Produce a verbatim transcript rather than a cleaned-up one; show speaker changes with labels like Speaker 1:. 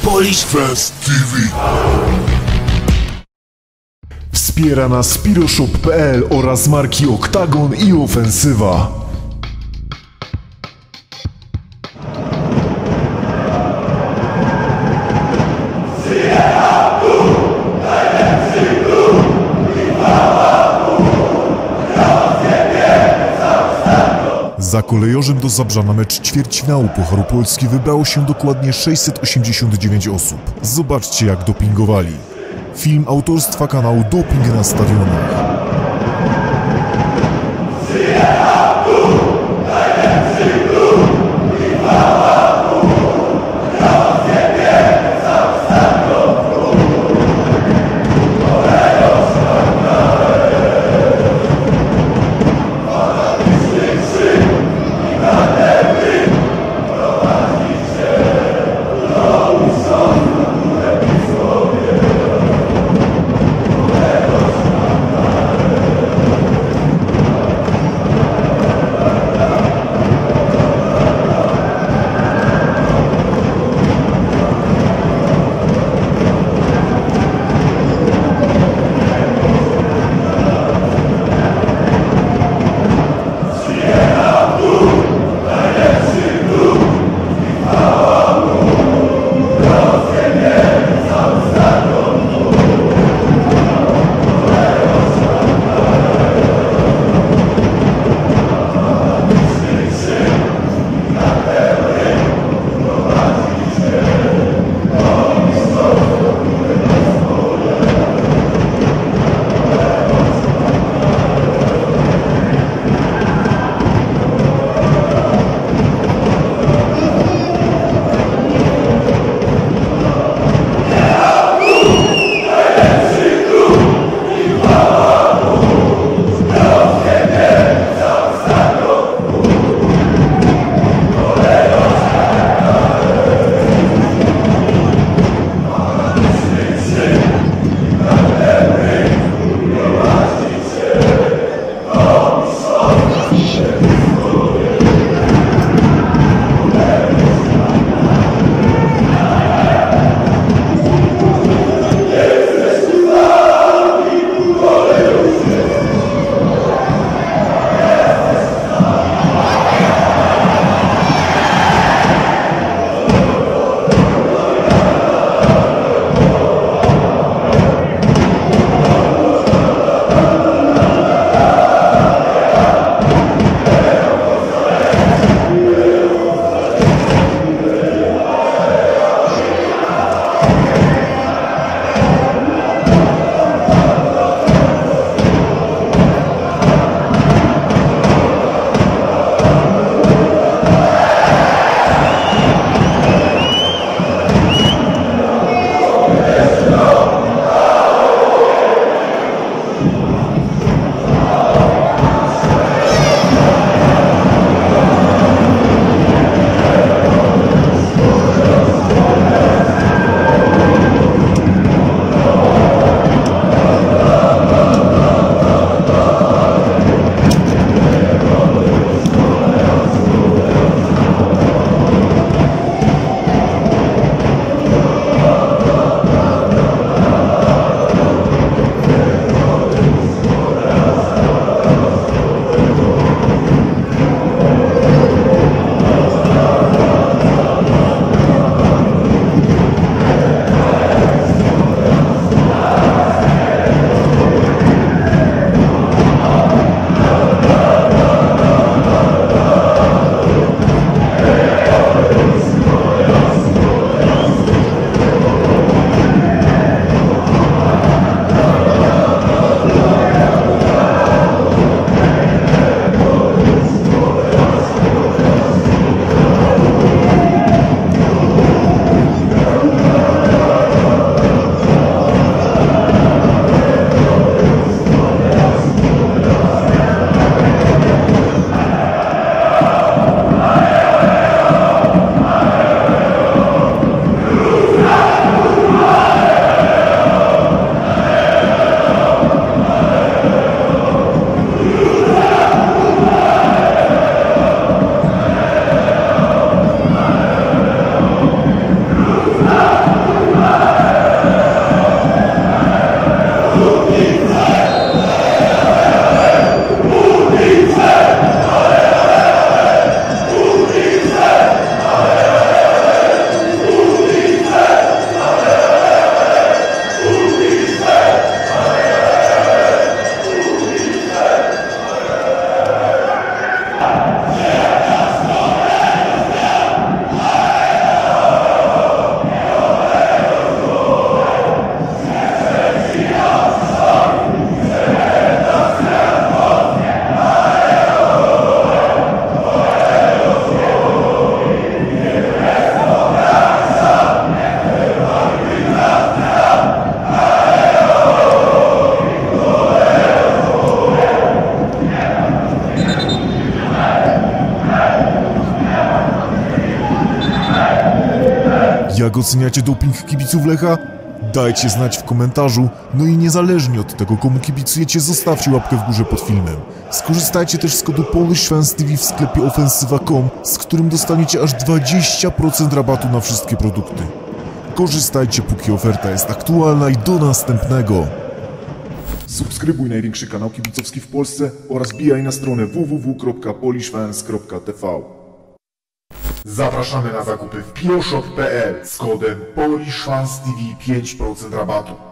Speaker 1: Polish Fest T V.
Speaker 2: Wspiera nas Spiroshop kropka p l oraz marki Oktagon i Ofensywa. Za kolejorzem do Zabrza na mecz ćwierćfinału Pucharu Polski wybrało się dokładnie sześćset osiemdziesiąt dziewięć osób. Zobaczcie, jak dopingowali. Film autorstwa kanału Doping na Stadionach. Jak oceniacie doping kibiców Lecha? Dajcie znać w komentarzu, no i niezależnie od tego, komu kibicujecie, zostawcie łapkę w górze pod filmem. Skorzystajcie też z kodu Polish Fans T V w sklepie ofensywa kropka com, z którym dostaniecie aż dwadzieścia procent rabatu na wszystkie produkty. Korzystajcie, póki oferta jest aktualna, i do następnego! Subskrybuj największy kanał kibicowski w Polsce oraz bijaj na stronę w w w kropka polish fans kropka t v. Zapraszamy na zakupy w pioshop kropka p l z kodem Polish Fans T V pięć procent rabatu.